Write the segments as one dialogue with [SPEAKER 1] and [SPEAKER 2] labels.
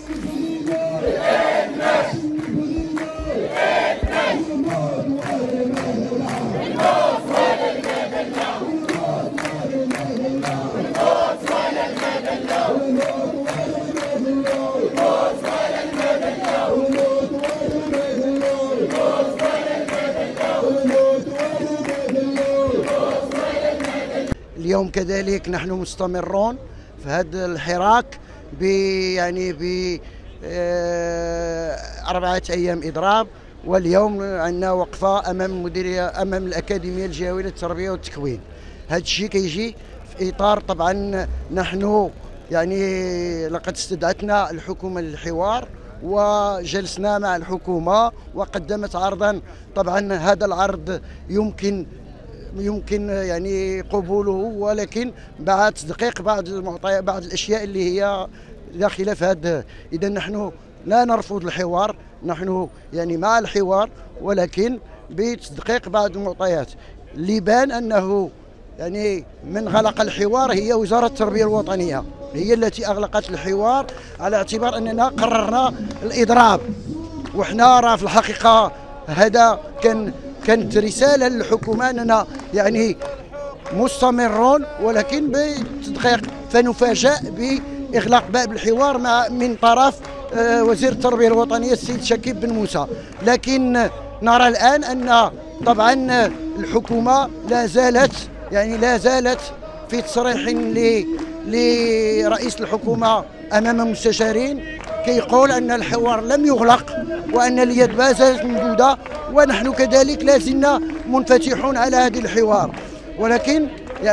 [SPEAKER 1] اليوم كذلك نحن مستمرون في هذا الحراك ب 4 أيام إضراب، واليوم عندنا وقفة أمام المديرية أمام الأكاديمية الجهوية للتربية والتكوين. هذا الشيء كيجي في إطار طبعا نحن لقد استدعتنا الحكومة للحوار وجلسنا مع الحكومة وقدمت عرضا. طبعا هذا العرض يمكن قبوله، ولكن بعد تدقيق بعض المعطيات، بعض الاشياء اللي هي داخله في هذا. اذا نحن لا نرفض الحوار، نحن مع الحوار، ولكن بتدقيق بعض المعطيات. اللي بان انه من غلق الحوار هي وزاره التربيه الوطنيه، هي التي اغلقت الحوار على اعتبار اننا قررنا الاضراب. وحنا راه في الحقيقه هذا كانت رسالة للحكومة أننا مستمرون، ولكن بتدقيق. فنفاجأ بإغلاق باب الحوار من طرف وزير التربية الوطنية السيد شكيب بن موسى. لكن نرى الآن أن طبعا الحكومة لا زالت في تصريح لرئيس الحكومة أمام المستشارين كيقول أن الحوار لم يغلق وأن اليد ما زالت ممدودة، ونحن كذلك لا زلنا منفتحون على هذا الحوار. ولكن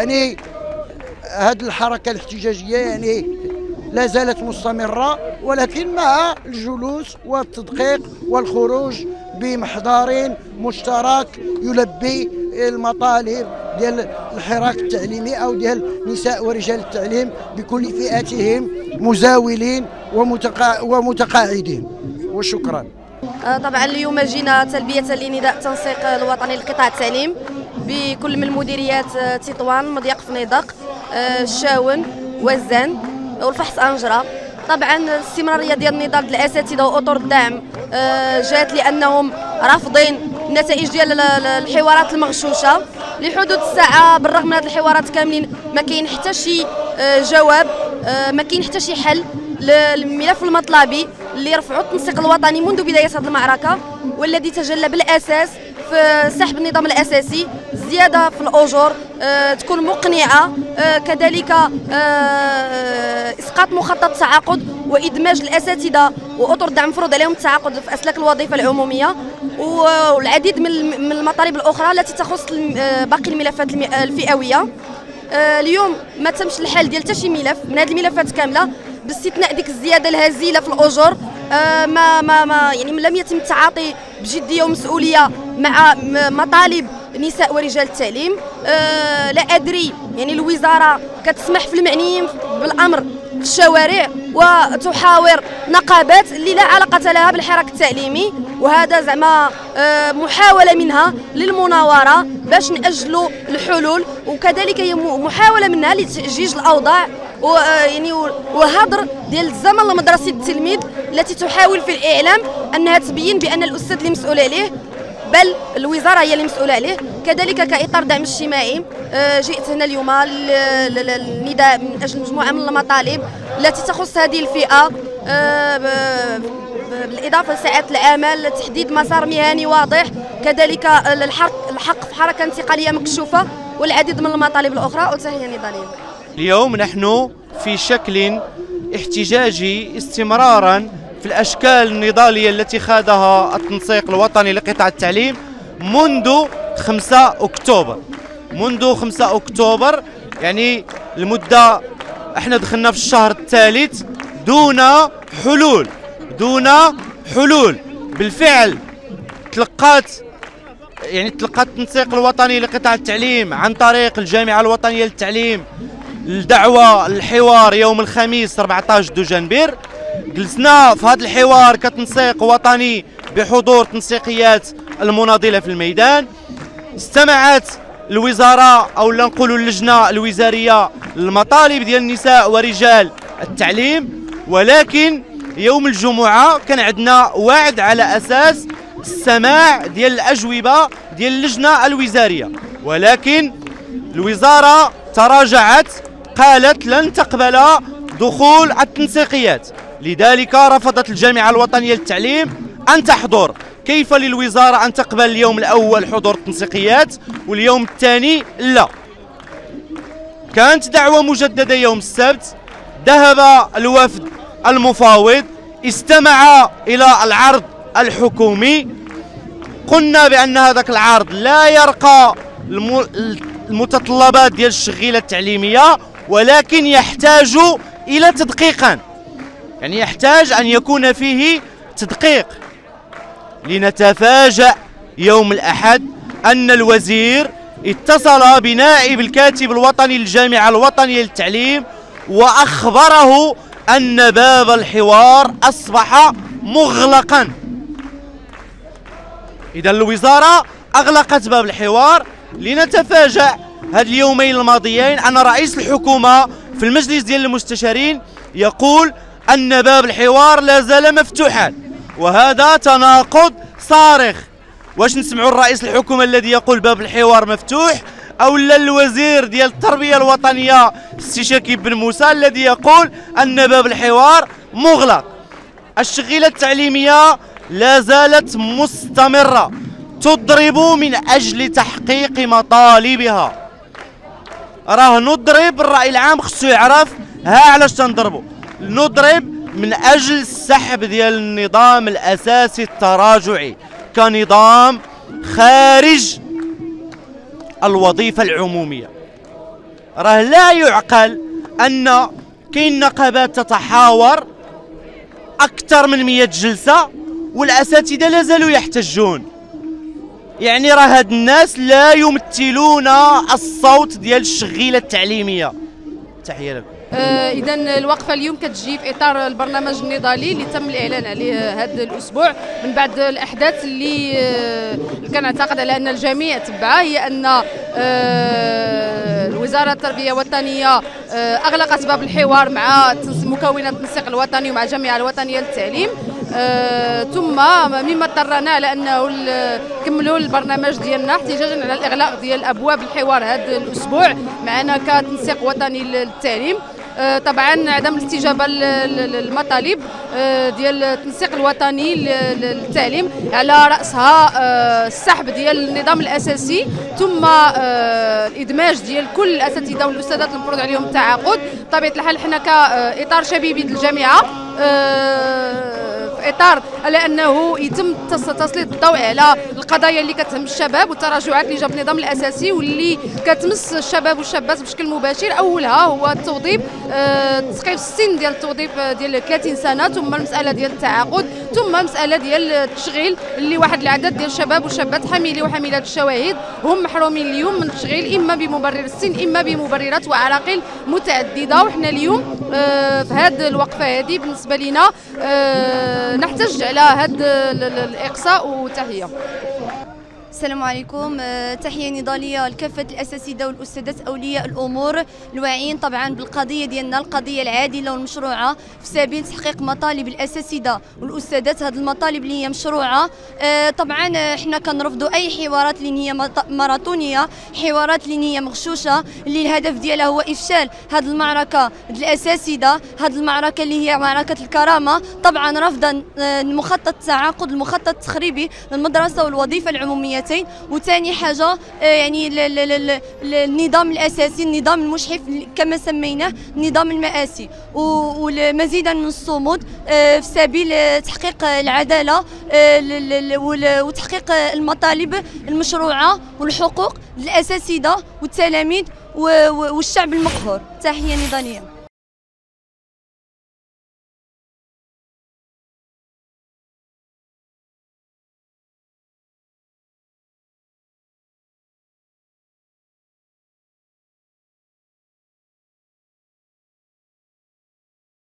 [SPEAKER 1] هذه الحركة الاحتجاجية لا زالت مستمرة، ولكن مع الجلوس والتدقيق والخروج بمحضر مشترك يلبي المطالب ديال الحراك التعليمي او ديال نساء ورجال التعليم بكل فئاتهم، مزاولين ومتقاعدين. وشكرا.
[SPEAKER 2] طبعا اليوم جينا تلبية لنداء التنسيق الوطني لقطاع التعليم بكل من المديريات تطوان، مضيق فنيدق، الشاون، وزان والفحص أنجرة. طبعا الاستمرارية ديال النضال ديال الأساتذة وأطر الدعم جات لأنهم رافضين النتائج ديال الحوارات المغشوشة لحدود الساعة. بالرغم من هذه الحوارات كاملين ما كاين حتى شي جواب، ما كاين حتى شي حل للملف المطلبي اللي رفعوا التنسيق الوطني منذ بداية هذه المعركة، والذي تجلى بالأساس في سحب النظام الأساسي، زيادة في الأجور تكون مقنعة، كذلك إسقاط مخطط التعاقد وإدماج الأساتذة وأطر الدعم مفروض عليهم التعاقد في أسلاك الوظيفة العمومية، والعديد من المطالب الأخرى التي تخص باقي الملفات الفئوية. اليوم ما تمش الحل ديال حتى شي ملف من هذه الملفات كاملة، باستثناء ديك الزياده الهزيله في الاجور. ما لم يتم التعاطي بجديه ومسؤوليه مع مطالب نساء ورجال التعليم. لا ادري الوزاره كتسمح في المعنيين بالامر في الشوارع وتحاور نقابات اللي لا علاقه لها بالحراك التعليمي، وهذا زعما محاوله منها للمناوره باش ناجلوا الحلول، وكذلك هي محاوله منها لتأجيج الاوضاع وهدر ديال الزمن المدرسي للتلميذ التي تحاول في الاعلام انها تبين بان الاستاذ اللي مسؤول عليه، بل الوزاره هي اللي مسؤوله عليه. كذلك كاطار دعم اجتماعي جئت هنا اليوم للنداء من اجل مجموعه من المطالب التي تخص هذه الفئه، بالاضافه لساعات العمل، تحديد مسار مهني واضح، كذلك الحق في حركه انتقاليه مكشوفه، والعديد من المطالب الاخرى. وتحيه نضاليه.
[SPEAKER 3] اليوم نحن في شكل احتجاجي استمرارا في الأشكال النضالية التي خاضها التنسيق الوطني لقطاع التعليم منذ 5 أكتوبر. منذ 5 أكتوبر المدة، احنا دخلنا في الشهر الثالث دون حلول. بالفعل تلقات التنسيق الوطني لقطاع التعليم عن طريق الجامعة الوطنية للتعليم الدعوة للحوار يوم الخميس 14 دجنبر. جلسنا في هذا الحوار كتنسيق وطني بحضور تنسيقيات المناضلة في الميدان. استمعت الوزارة أو لا نقولوا اللجنة الوزارية للمطالب ديال النساء ورجال التعليم، ولكن يوم الجمعة كان عندنا وعد على أساس السماع ديال الأجوبة ديال اللجنة الوزارية، ولكن الوزارة تراجعت، قالت لن تقبل دخول التنسيقيات، لذلك رفضت الجامعة الوطنية للتعليم أن تحضر. كيف للوزارة أن تقبل اليوم الأول حضور التنسيقيات واليوم الثاني لا؟ كانت دعوة مجددة يوم السبت، ذهب الوفد المفاوض، استمع إلى العرض الحكومي، قلنا بأن هذاك العرض لا يرقى المتطلبات ديال الشغيلة التعليمية، ولكن يحتاج إلى تدقيق، يعني يحتاج أن يكون فيه تدقيق. لنتفاجأ يوم الأحد أن الوزير اتصل بنائب الكاتب الوطني للجامعة الوطنية للتعليم وأخبره أن باب الحوار أصبح مغلقا. إذا الوزارة أغلقت باب الحوار. لنتفاجأ هاد اليومين الماضيين أن رئيس الحكومة في المجلس ديال المستشارين يقول أن باب الحوار لا زال مفتوحا، وهذا تناقض صارخ. واش نسمعوا الرئيس الحكومة الذي يقول باب الحوار مفتوح، أو لا الوزير ديال التربية الوطنية السي شكيب بن موسى الذي يقول أن باب الحوار مغلق؟ الشغيلة التعليمية لا زالت مستمرة، تضرب من أجل تحقيق مطالبها. راه نضرب، الرأي العام خصو يعرف ها علاش تنضربوا. نضرب من أجل السحب ديال النظام الأساسي التراجعي كنظام خارج الوظيفة العمومية. راه لا يعقل أن كاين نقابات تتحاور أكثر من 100 جلسة والأساتذة لا زالوا يحتجون. يعني راه هاد الناس لا يمثلون الصوت ديال الشغيلة التعليمية. تحية لكم.
[SPEAKER 4] إذا الوقفة اليوم كتجي في إطار البرنامج النضالي اللي تم الإعلان عليه هذا الأسبوع من بعد الأحداث اللي كنعتقد على أن الجميع تبعها، هي أن وزارة التربية الوطنية أغلقت باب الحوار مع مكونات التنسيق الوطني ومع الجامعة الوطنية للتعليم، ثم مما اضطرنا على أنه نكملوا البرنامج ديالنا احتجاجا على الإغلاق ديال أبواب الحوار هذا الأسبوع معنا كتنسيق وطني للتعليم. طبعا عدم الاستجابه للمطالب ديال التنسيق الوطني للتعليم، على راسها السحب ديال النظام الاساسي، ثم الادماج ديال كل الاساتذه والاستاذات المفروض عليهم التعاقد. بطبيعه الحال حنا كاطار شبيبي الجامعه في اطار على انه يتم تسليط الضوء على القضايا اللي كتهم الشباب والتراجعات اللي جاب النظام الاساسي واللي كتمس الشباب والشابات بشكل مباشر. اولها هو التوظيف، تسقيف السن ديال التوظيف ديال 30 سنه، ثم المساله ديال التعاقد، ثم مساله ديال التشغيل اللي واحد العدد ديال الشباب والشابات حاملي وحاملات الشواهد هم محرومين اليوم من التشغيل، اما بمبرر السن اما بمبررات وعراقيل متعدده. وحنا اليوم في هذه الوقفه هذه بالنسبه لنا نحتج على هذا الإقصاء. وتحية.
[SPEAKER 2] السلام عليكم. تحية نضالية لكافة الأساتذة والأستاذات أولياء الأمور الواعيين طبعا بالقضية ديالنا، القضية العادلة والمشروعة في سبيل تحقيق مطالب الأساتذة والأستاذات. هذه المطالب اللي هي مشروعة، طبعا حنا كنرفضوا أي حوارات اللي هي ماراثونية، حوارات اللي هي مغشوشة، اللي الهدف ديالها هو إفشال هذه المعركة الأساتذة، هذه المعركة اللي هي معركة الكرامة. طبعا رفضا المخطط التعاقد، المخطط التخريبي للمدرسة والوظيفة العمومية. وثاني حاجه يعني النظام الاساسي، النظام المشحف كما سميناه، النظام المآسي، ومزيدا من الصمود في سبيل تحقيق العداله وتحقيق المطالب المشروعه والحقوق للاساتذه والتلاميذ والشعب المقهور. تحيه نضاليه.